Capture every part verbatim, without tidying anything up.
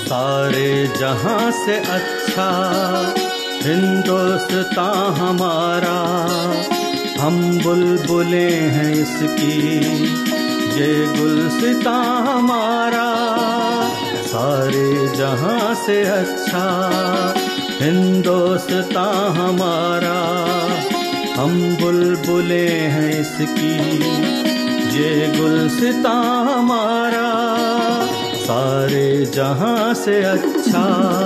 सारे जहां से अच्छा हिंदुस्तान हमारा। हम बुलबुले हैं इसकी ये गुलसितां हमारा। सारे जहां से अच्छा हिंदुस्तान हमारा। हम बुलबुले हैं इसकी ये गुलसितां हमारा। सारे जहां से अच्छा।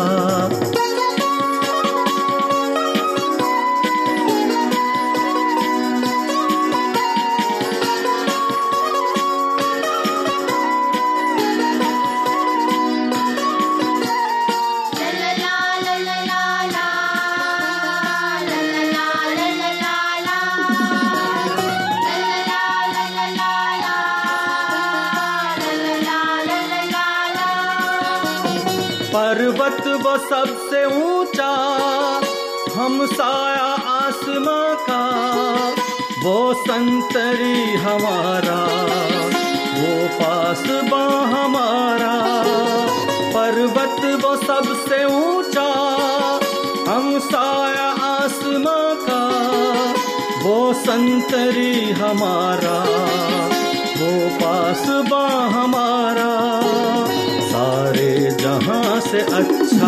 पर्वत वो सबसे ऊंचा हमसाया आसमां का। वो संतरी हमारा वो पासबां हमारा। पर्वत वो सबसे ऊंचा हमसाया आसमां का। वो संतरी हमारा वो पासबां हमारा। सारे जहां से अच्छा।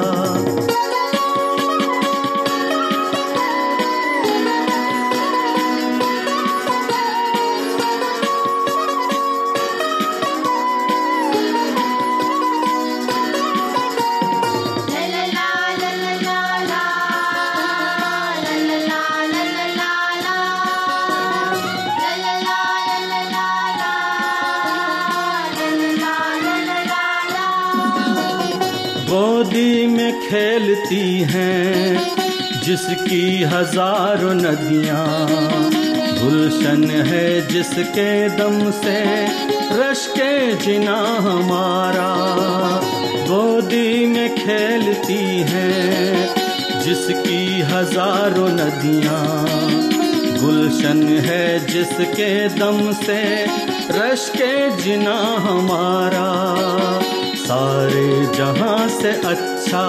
गोदी में खेलती हैं जिसकी हजारों नदियाँ। गुलशन है जिसके दम से रश्के जिना हमारा। गोदी में खेलती हैं जिसकी हजारों नदियाँ। गुलशन है जिसके दम से रश्के जिना हमारा। सारे जहां से अच्छा।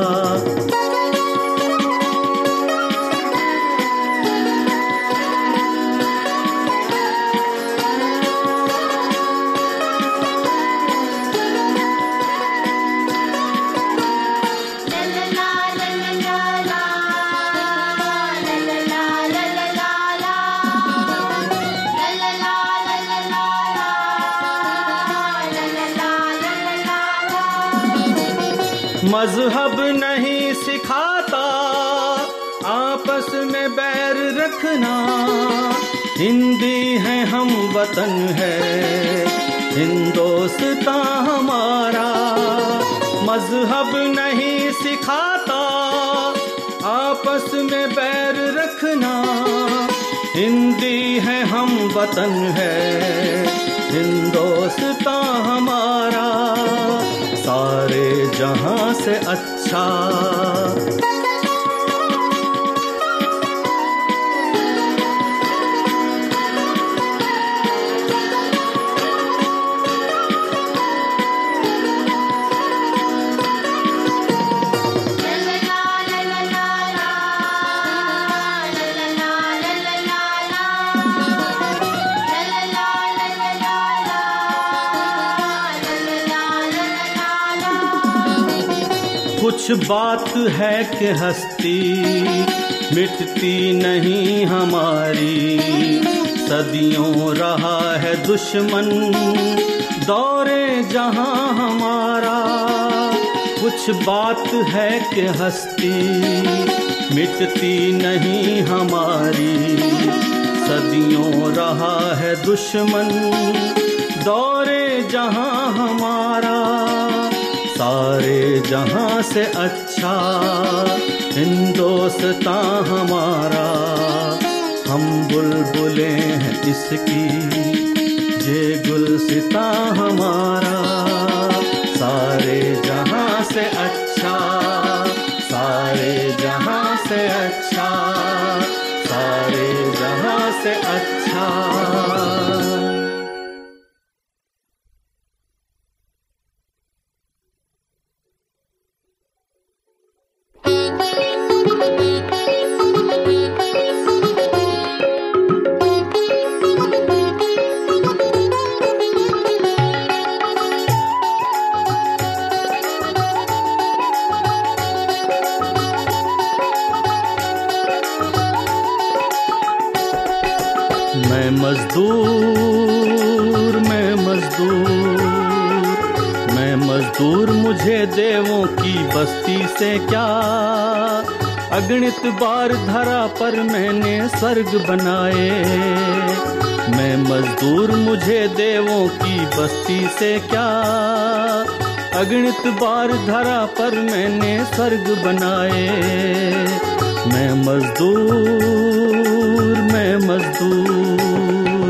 मजहब नहीं सिखाता आपस में बैर रखना। हिंदी है हम वतन है हिंदुस्तां हमारा। मजहब नहीं सिखाता आपस में बैर रखना। हिंदी है हम वतन है हिंदुस्तां हमारा। सारे जहां से अच्छा। कुछ बात है कि हस्ती मिटती नहीं हमारी। सदियों रहा है दुश्मन दौरे जहां हमारा। कुछ बात है कि हस्ती मिटती नहीं हमारी। सदियों रहा है दुश्मन दौरे जहां हमारा। सारे जहां से अच्छा हिंदुस्तां हमारा। हम बुलबुले हैं इसकी ये गुलसितां हमारा। सारे जहां से अच्छा। सारे जहां से अच्छा। सारे जहां से अच्छा। मजदूर, मैं मजदूर, मैं मजदूर, मुझे देवों की बस्ती से क्या। अगणित बार धरा पर मैंने स्वर्ग बनाए। मैं मजदूर, मुझे देवों की बस्ती से क्या। अगणित बार धरा पर मैंने स्वर्ग बनाए। मैं मजदूर, मैं मजदूर।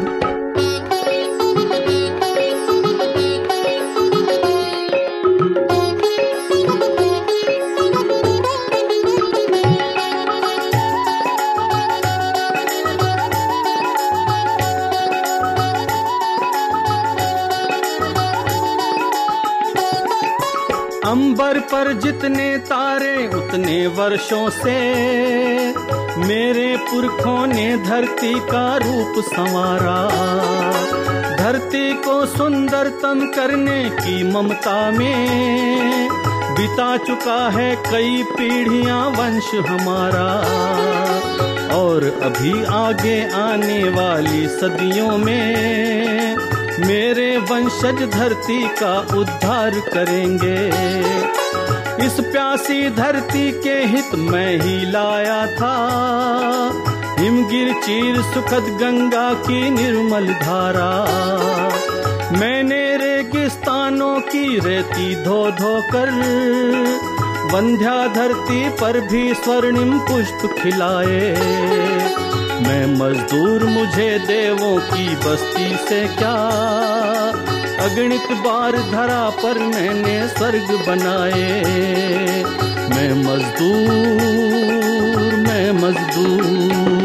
अंबर पर जितने तारे उतने वर्षों से मेरे पुरखों ने धरती का रूप संवारा। धरती को सुंदरतम करने की ममता में बिता चुका है कई पीढ़ियां वंश हमारा। और अभी आगे आने वाली सदियों में मेरे वंशज धरती का उद्धार करेंगे। इस प्यासी धरती के हित मैं ही लाया था हिमगिर चीर सुखद गंगा की निर्मल धारा। मैंने रेगिस्तानों की रेती धो धो कर वंध्या धरती पर भी स्वर्णिम पुष्प खिलाए। मैं मजदूर, मुझे देवों की बस्ती से क्या। अगणित बार धरा पर मैंने स्वर्ग बनाए। मैं मजदूर, मैं मजदूर।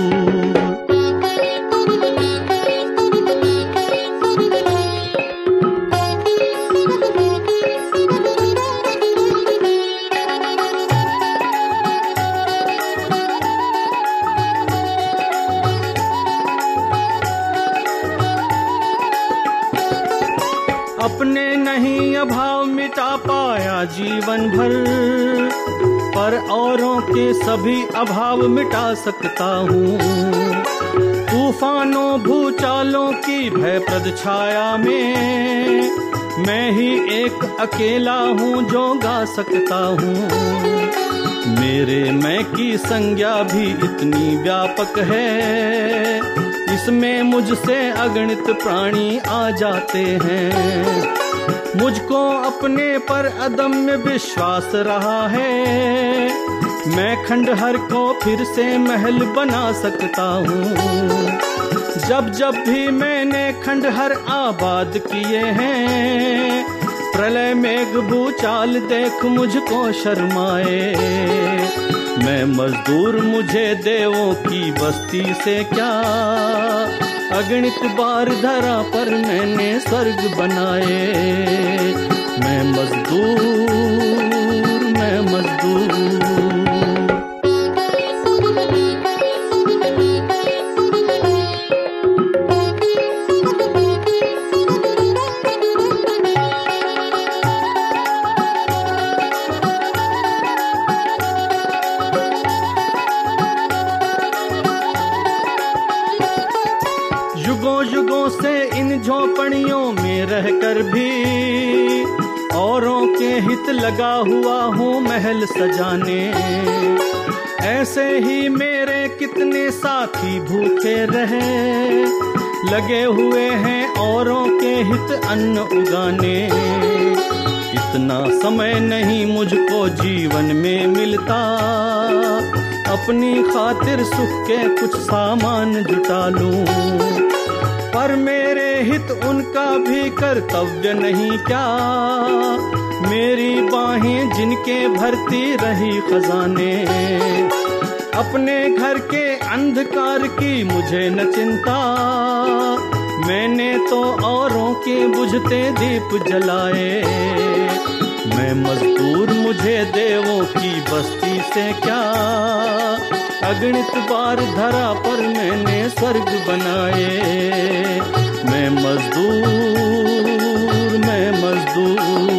अपने नहीं अभाव मिटा पाया जीवन भर, पर औरों के सभी अभाव मिटा सकता हूँ। तूफानों भूचालों की भयप्रद छाया में मैं ही एक अकेला हूँ जो गा सकता हूँ। मेरे मैं की संज्ञा भी इतनी व्यापक है, इसमें मुझसे अगणित प्राणी आ जाते हैं। मुझको अपने पर अदम्य विश्वास रहा है, मैं खंडहर को फिर से महल बना सकता हूँ। जब जब भी मैंने खंडहर आबाद किए हैं, प्रलय मेघ भूचाल देख मुझको शर्माए। मैं मजदूर, मुझे देवों की बस्ती से क्या। अगणित बार धरा पर मैंने स्वर्ग बनाए। मैं मजदूर, मैं मजदूर। युगों युगों से इन झोपड़ियों में रहकर भी औरों के हित लगा हुआ हूँ महल सजाने। ऐसे ही मेरे कितने साथी भूखे रहे, लगे हुए हैं औरों के हित अन्न उगाने। इतना समय नहीं मुझको जीवन में मिलता, अपनी खातिर सुख के कुछ सामान जुटा लूं। पर मेरे हित उनका भी कर्तव्य नहीं क्या। मेरी बाहें जिनके भरती रही खजाने। अपने घर के अंधकार की मुझे न चिंता, मैंने तो औरों के बुझते दीप जलाए। मैं मजदूर, मुझे देवों की बस्ती से क्या। अगणित बार धरा पर मैंने स्वर्ग बनाए। मैं मजदूर, मैं मजदूर।